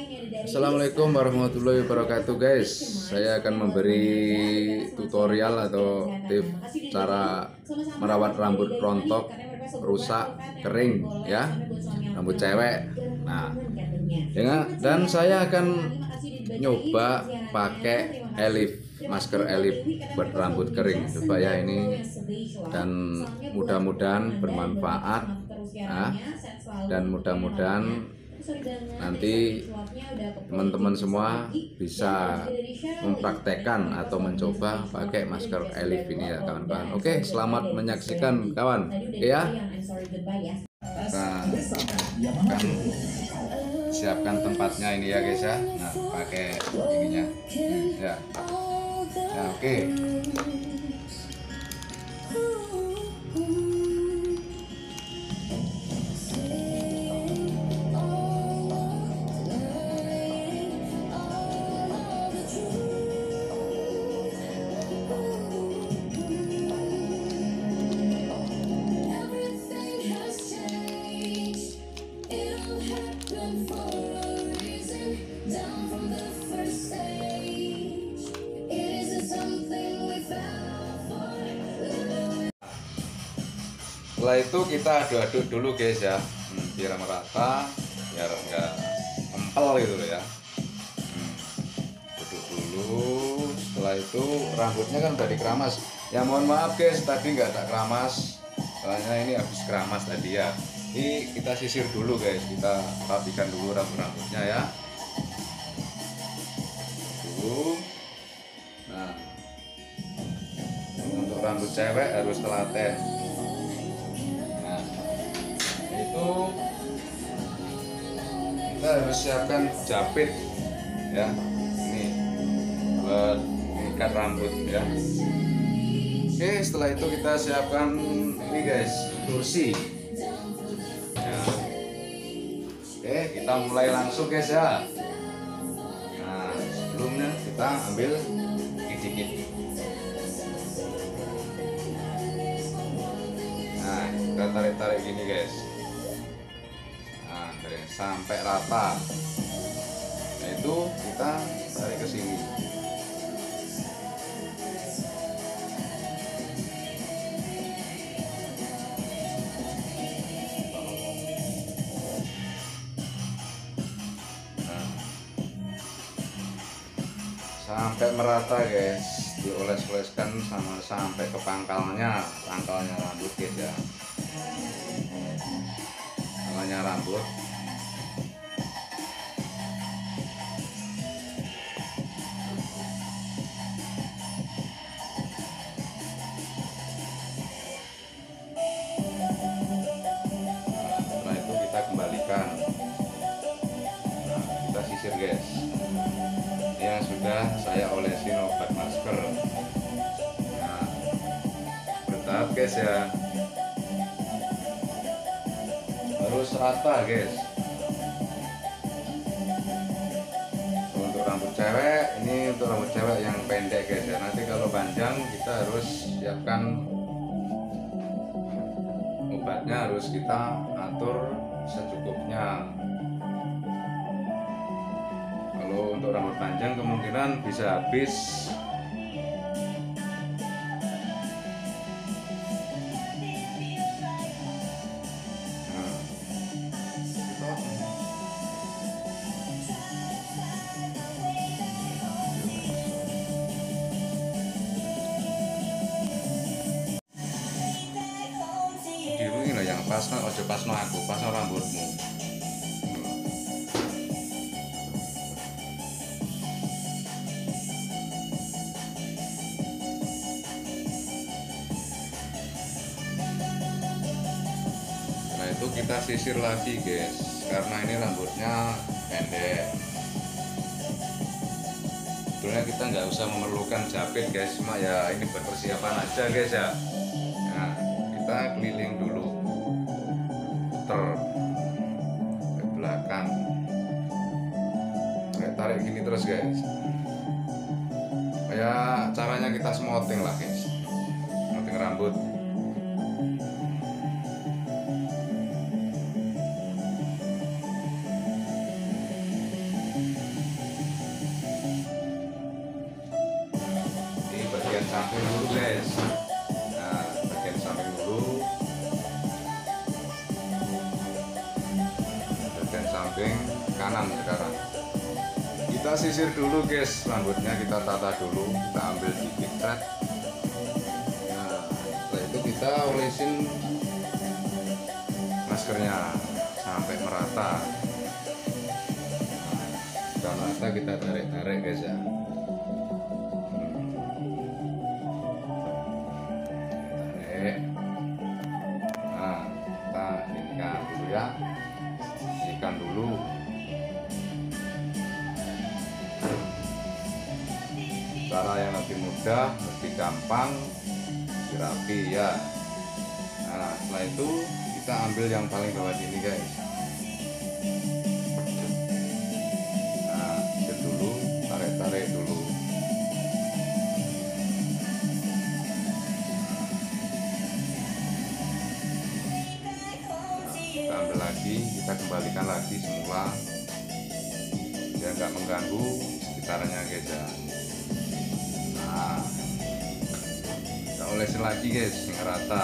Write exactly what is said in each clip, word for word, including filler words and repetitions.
Assalamualaikum warahmatullahi wabarakatuh guys. Saya akan memberi tutorial atau tips cara merawat rambut rontok, rusak, kering ya, rambut cewek. Nah, ya, dan saya akan nyoba pakai elif, masker elif buat rambut kering. Coba ya ini, dan mudah-mudahan bermanfaat ya, dan mudah-mudahan nanti teman-teman semua bisa mempraktekkan atau mencoba pakai masker elif ini ya kawan-kawan. Oke, selamat menyaksikan kawan ya. Nah, akan siapkan tempatnya ini ya guys ya. Nah, pakai ininya ya. Ya oke. Setelah itu kita aduk-aduk dulu guys ya, hmm, biar merata, biar enggak empel gitu loh ya. Hmm, aduk dulu. Setelah itu rambutnya kan udah dikeramas. Ya mohon maaf guys, tadi nggak tak keramas, soalnya ini habis keramas tadi ya. Ini kita sisir dulu guys, kita rapikan dulu rambut-rambutnya ya. Tuh. Nah, untuk rambut cewek harus telaten. Itu kita harus siapkan japit ya, ini buat mengikat rambut ya. Oke, setelah itu kita siapkan ini guys, kursi ya. Oke, kita mulai langsung guys ya. Nah, sebelumnya kita ambil dikit-dikit. Nah, kita tarik-tarik gini guys, sampai rata. Nah, itu kita tarik ke sini. Nah, sampai merata guys, dioles-oleskan sama sampai ke pangkalnya, pangkalnya rambut guys ya. Pangkalnya rambut. Kembalikan. Nah, kita sisir guys, yang sudah saya olesin obat masker. Nah, bertahap guys ya, harus rata guys. Untuk rambut cewek, ini untuk rambut cewek yang pendek guys ya. Nanti kalau panjang kita harus siapkan obatnya, harus kita atur secukupnya. Kalau untuk rambut panjang kemungkinan bisa habis. Nah, ini loh yang pas, ojo pas no aku, pas no rambutmu. Nah, itu kita sisir lagi guys, karena ini rambutnya pendek. Sebenarnya kita nggak usah memerlukan japit guys, cuma ya ini buat persiapan aja guys ya. Nah, kita keliling dulu, puter ke belakang, tarik tarik gini terus guys. Kayak caranya kita smoothing lah guys, smoothing rambut. samping dulu guys. Nah, bagian samping dulu, bagian samping kanan. Sekarang kita sisir dulu guys, rambutnya kita tata dulu, kita ambil dikit thread. Nah, setelah itu kita olesin maskernya sampai merata. Sudah merata, kita tarik-tarik guys ya. Tarik. Nah, kita inikan dulu ya, inikan dulu. Cara yang lebih mudah, lebih gampang, lebih rapi ya. Nah, setelah itu kita ambil yang paling bawah sini guys. Nah, itu dulu, tarik-tarik dulu. Kita ambil lagi, kita kembalikan lagi semula biar nggak mengganggu sekitarnya guys ya. Nah, kita olesin lagi guys hingga rata.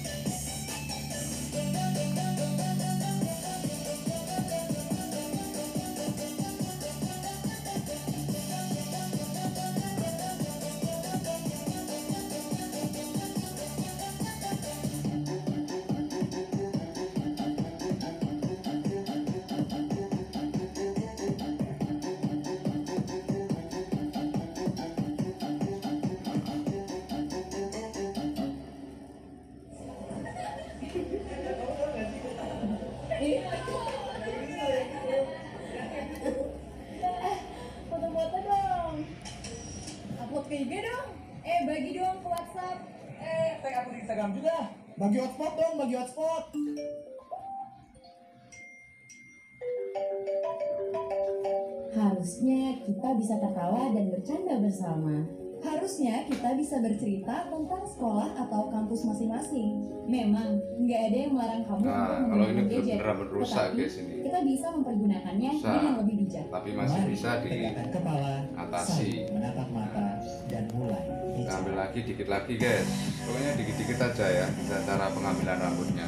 Foto-foto dong, upload ke I G dong, eh bagi dong ke WhatsApp, eh Tag aku di Instagram juga. Bagi hotspot dong, bagi hotspot. Harusnya kita bisa tertawa dan bercanda bersama. Harusnya kita bisa bercerita tentang sekolah atau kampus masing-masing. Memang nggak ada yang melarang kamu Nah, untuk kalau ini menggunakan gadget, bener-bener rusak tetapi guys ini. kita bisa mempergunakannya Rusak. dengan lebih bijak. Tapi masih Mari bisa tegakkan kepala, diatasi. saling menatap mata, dan mulai Kita bicara. ambil lagi dikit lagi guys. Pokoknya dikit-dikit aja ya, kita cara pengambilan rambutnya.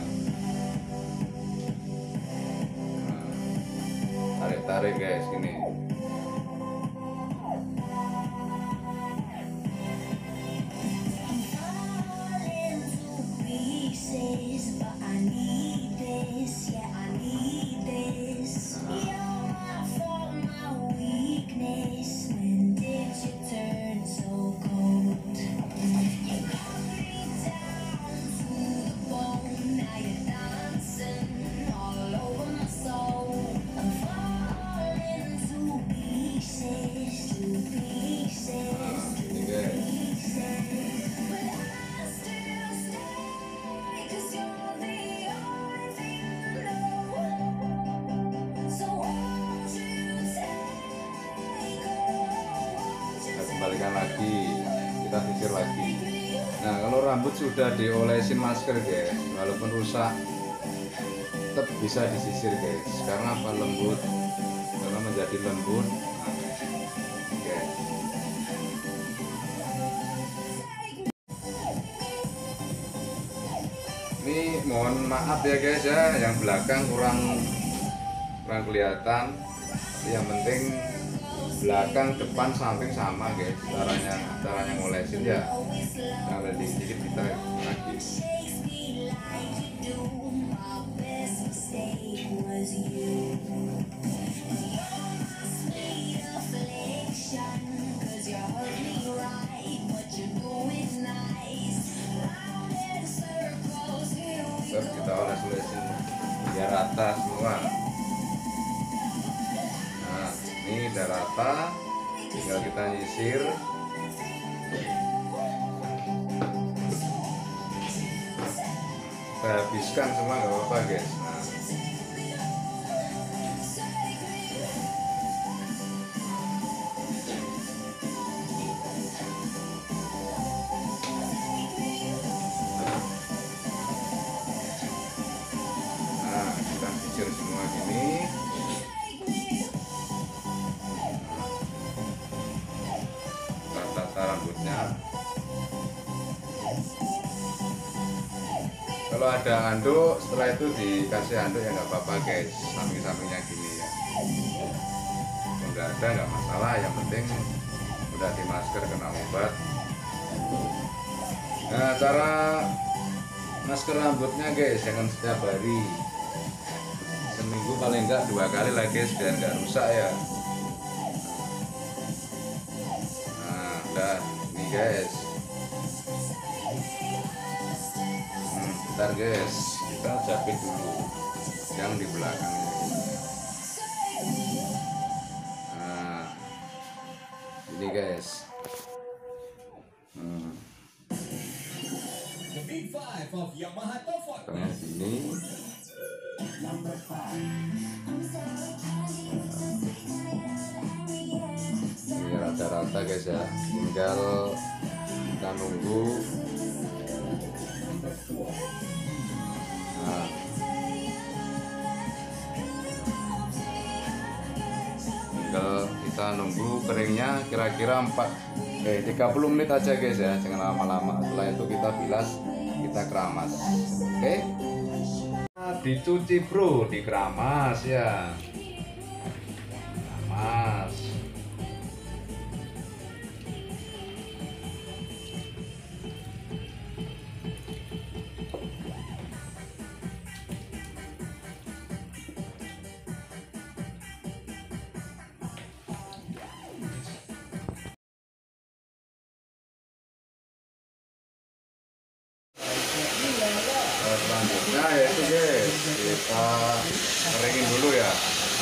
Nah, tarik-tarik guys ini. But I need this, yeah, I need this. You're my fault, my weakness. When did you turn so cold? You cut me down to the bone. Now you're dancing all over my soul. I'm falling to pieces, to pieces, Nah, to ini guys. pieces. But I still stay, 'cause you're the only thing I know. So won't you take, oh, won't you Kita take kembalikan lagi, kita sisir lagi. Nah, kalau rambut sudah diolesin masker guys, walaupun rusak tetap bisa disisir guys. Karena apa? Lembut, karena menjadi lembut. Nah, guys. Ini mohon maaf ya guys ya, yang belakang kurang kurang kelihatan. Tapi yang penting belakang, depan, samping sama guys. Caranya caranya ngolesin ya. Ambil dikit kita lagi. chase me like you do? My best mistake was you. You're my sweet affliction, 'cause you hurt me right, but you do it nice. Round in circles, here we Terus kita oles-olesin biar rata semua. Nah, ini udah rata, tinggal kita nyisir. Kita habiskan semua, nggak apa-apa guys. Nah, nah kita sisir semua gini. Kita tata rambutnya. Kalau ada handuk, setelah itu dikasih handuk ya nggak apa-apa guys, samping-sampingnya gini ya. Kalau nggak ada nggak masalah, yang penting udah di masker kena obat. Nah, cara masker rambutnya guys, jangan setiap hari, seminggu paling enggak dua kali lah guys, biar nggak rusak ya. Nah udah ini guys. Hmm, bentar guys, kita jepit dulu yang di belakang ini. Nah ini guys. Hmm. The Big Five of Yamaha Tofot. Tengah sini. Number five. Ini rata-rata guys ya, tinggal kita nunggu. Nah, tinggal kita nunggu keringnya kira-kira empat eh tiga puluh menit aja guys ya, jangan lama-lama. Setelah itu kita bilas, kita keramas. Oke, nah, dicuci bro, dikeramas ya, keramas. Nah, selanjutnya yaitu guys, kita keringin dulu ya.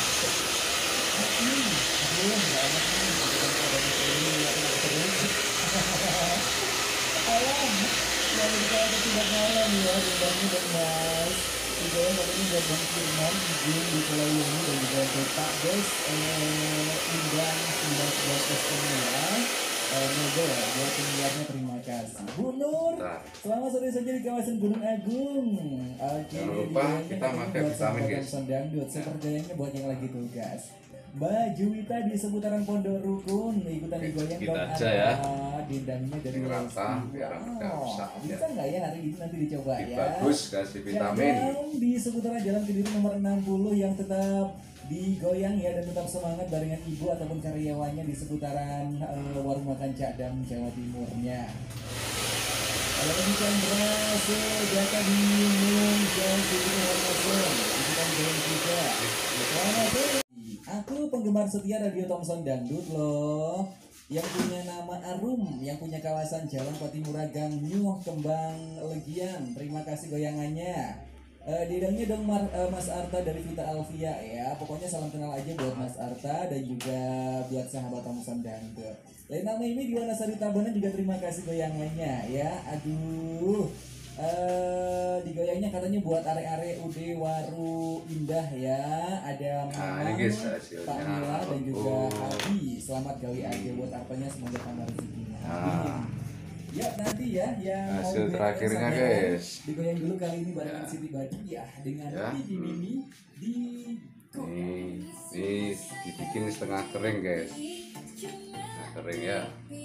Alam, yang kita ada tidak malam ya, undangnya dan mas. Juga yang ini buat Bang Firman, izin di Pulau Yoni dan juga Bapak guys, eh, undang sembilan belas ini ya. Eh, Moga ya, buat penyiarnya terima kasih. Bu Nur, Bentar. selamat sore saja di kawasan Gunung Agung. Oke, Jangan lupa digoyangnya kita katanya pakai buat vitamin, sahabat guys. Thompson Dangdut. Sepertinya buat yang lagi tugas. Mbak Juwita di seputaran Pondok Rukun ikutan Oke, digoyang kita dong. aja ya. Ah, dendangnya dari Ini rata, Lesti. biar nggak Wow, rusak, ya. bisa nggak ya hari ini nanti dicoba Ini ya? bagus, kasih vitamin. Jalan di seputaran Jalan Kediri nomor enam puluh yang tetap digoyang ya dan tetap semangat barengan ibu ataupun karyawannya di seputaran eh, warung makan Cak Dam Jawa Timurnya. Kalau ini Chandra, Sejata Bingung, dan Sejata Warnasem, ikutan goyang juga. Selamat sore. Aku penggemar setia Radio Thompson Dangdut loh, yang punya nama Arum, yang punya kawasan Jalan Patimura Gang Nyuh Kembang Legian. Terima kasih goyangannya. Uh, didangnya dong Mar, uh, Mas Arta dari Vita Alvia ya. Pokoknya salam kenal aja buat Mas Arta dan juga buat sahabat Thompson Dangdut. Lain nama ini di Wanasari Tabanan juga terima kasih goyangannya ya. Aduh. Uh, digoyangnya katanya buat are-are U D Waru Indah ya. Ada Nah, Mamang, ini guys hasilnya. Pak Mila dan juga Oh. Abi. Selamat kali aja buat artanya, semoga tambah rezekinya. Nah. Ya nanti ya yang mau Hasil goyang terakhirnya, sampai guys. digoyang dulu kali ini barengan Ya. Siti Badriah dengan Ya. Mimi Mimi di Nih, ini dibikin setengah kering guys, setengah kering ya.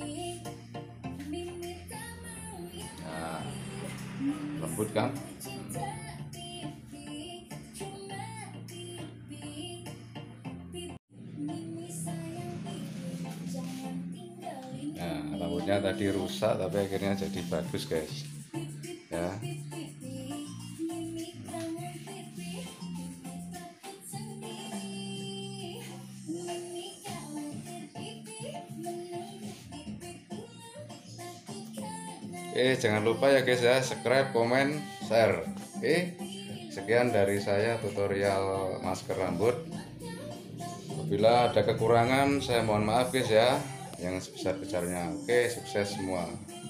Nah, lembut kan? Nah, rambutnya tadi rusak tapi akhirnya jadi bagus guys. Ya. Eh jangan lupa ya guys ya, subscribe, komen, share. Oke, sekian dari saya tutorial masker rambut. Apabila ada kekurangan saya mohon maaf guys ya, yang sebesar-besarnya. Oke, sukses semua.